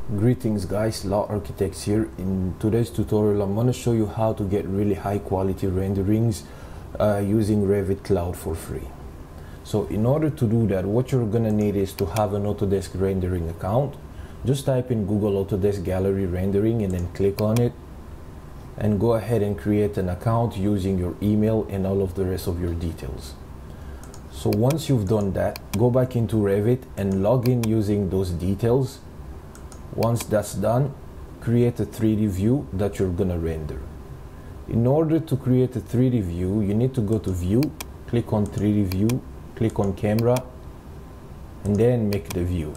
Greetings guys, Law Architects here. In today's tutorial I'm going to show you how to get really high quality renderings using Revit Cloud for free. So in order to do that, what you're going to need is to have an Autodesk rendering account. Just type in Google Autodesk Gallery Rendering and then click on it and go ahead and create an account using your email and all of the rest of your details. So once you've done that, go back into Revit and log in using those details. Once that's done, create a 3D view that you're gonna render. In order to create a 3D view, you need to go to View, click on 3D View, click on Camera, and then make the view.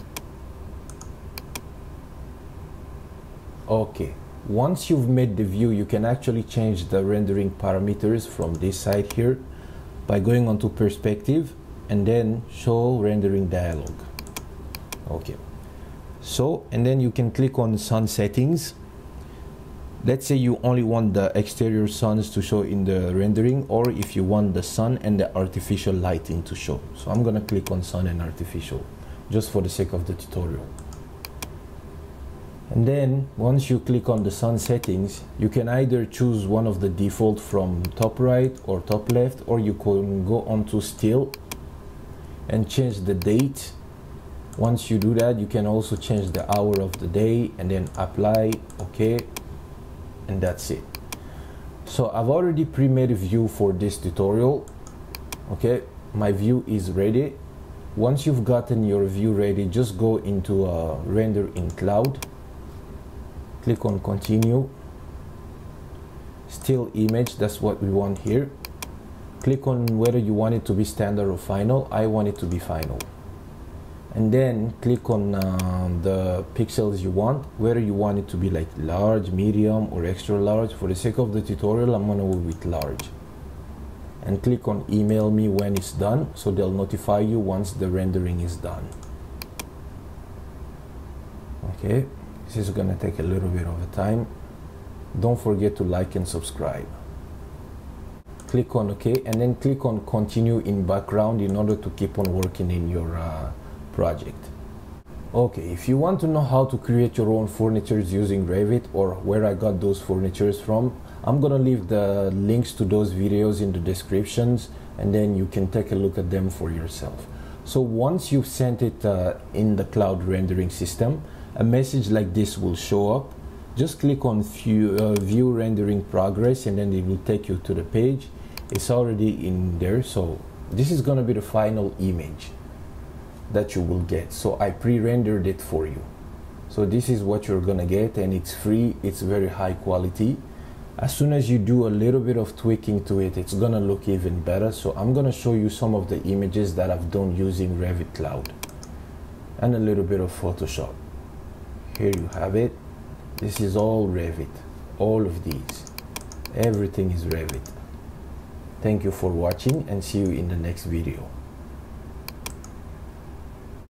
Okay, once you've made the view, you can actually change the rendering parameters from this side here by going onto Perspective and then Show Rendering Dialog. Okay. So, and then you can click on Sun Settings. Let's say you only want the exterior suns to show in the rendering, or if you want the sun and the artificial lighting to show. So I'm gonna click on Sun and Artificial, just for the sake of the tutorial. And then, once you click on the sun settings, you can either choose one of the default from top right or top left, or you can go onto Still and change the date. Once you do that, you can also change the hour of the day and then apply, okay, and that's it. So I've already pre-made a view for this tutorial. Okay, my view is ready. Once you've gotten your view ready, just go into Render in Cloud, click on Continue, Still Image, that's what we want here. Click on whether you want it to be standard or final. I want it to be final. And then click on the pixels you want, whether you want it to be like large, medium, or extra large. For the sake of the tutorial, I'm gonna go with large. And click on Email me when it's done, so they'll notify you once the rendering is done. Okay, this is gonna take a little bit of a time. Don't forget to like and subscribe. Click on OK, and then click on Continue in background in order to keep on working in your project. Okay, if you want to know how to create your own furnitures using Revit, or where I got those furnitures from, I'm gonna leave the links to those videos in the descriptions, and then you can take a look at them for yourself. So once you've sent it in the cloud rendering system, a message like this will show up. Just click on View Rendering Progress, and then it will take you to the page. It's already in there, so this is gonna be the final image that you will get. So I pre-rendered it for you. So this is what you're gonna get, and it's free, it's very high quality. As soon as you do a little bit of tweaking to it, it's gonna look even better. So I'm gonna show you some of the images that I've done using Revit Cloud and a little bit of Photoshop. Here you have it. This is all Revit, all of these. Everything is Revit. Thank you for watching, and see you in the next video.